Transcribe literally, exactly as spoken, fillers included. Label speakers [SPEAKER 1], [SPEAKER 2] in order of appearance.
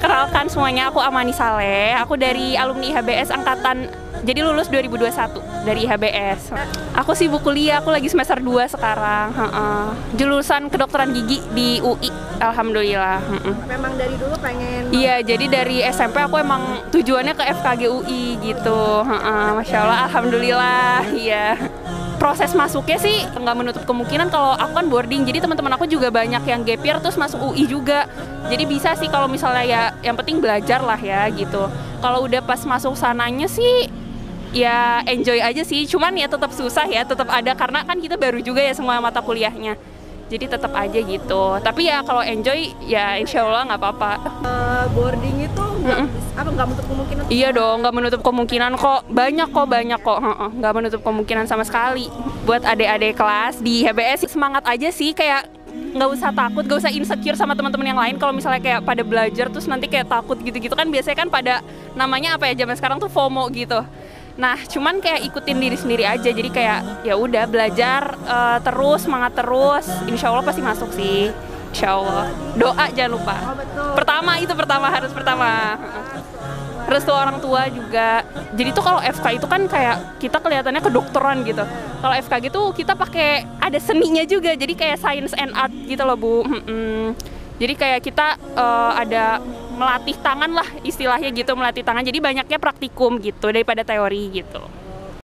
[SPEAKER 1] Perkenalkan semuanya, aku Amani Saleh. Aku dari alumni I H B S angkatan, jadi lulus dua ribu dua puluh satu dari I H B S. Aku sibuk kuliah, aku lagi semester dua sekarang. Heeh. Jurusan kedokteran gigi di U I, alhamdulillah. Heeh.
[SPEAKER 2] Memang dari dulu pengen?
[SPEAKER 1] Iya, jadi dari S M P aku emang tujuannya ke F K G U I gitu. Heeh. Masya Allah, alhamdulillah. Iya. Proses masuknya sih nggak menutup kemungkinan, kalau aku kan boarding, jadi teman-teman aku juga banyak yang gap year terus masuk U I juga. Jadi bisa sih kalau misalnya ya, yang penting belajar lah ya gitu. Kalau udah pas masuk sananya sih ya enjoy aja sih, cuman ya tetap susah ya, tetap ada karena kan kita baru juga ya semua mata kuliahnya. Jadi tetap aja gitu. Tapi ya kalau enjoy ya insya Allah nggak apa-apa.
[SPEAKER 2] Uh, boarding itu nggak mm-mm. apa nggak menutup kemungkinan?
[SPEAKER 1] Iya dong, nggak menutup kemungkinan kok. Banyak kok, banyak kok. Nggak menutup kemungkinan sama sekali. Buat adik-adik kelas di I H B S semangat aja sih, kayak nggak usah takut, nggak usah insecure sama teman-teman yang lain. Kalau misalnya kayak pada belajar terus nanti kayak takut gitu-gitu kan, biasanya kan pada namanya apa ya zaman sekarang tuh FOMO gitu. Nah, cuman kayak ikutin diri sendiri aja. Jadi kayak ya udah belajar uh, terus, semangat terus. Insya Allah pasti masuk sih. Insya Allah. Doa jangan lupa.
[SPEAKER 2] Oh, betul.
[SPEAKER 1] Pertama itu pertama harus pertama. Restu orang tua juga. Jadi tuh kalau F K itu kan kayak kita kelihatannya kedokteran gitu. Kalau F K G tuh kita pakai ada seninya juga. Jadi kayak science and art gitu loh, Bu. Hmm-mm. Jadi kayak kita uh, ada melatih tangan lah istilahnya gitu, melatih tangan. Jadi banyaknya praktikum gitu daripada teori gitu.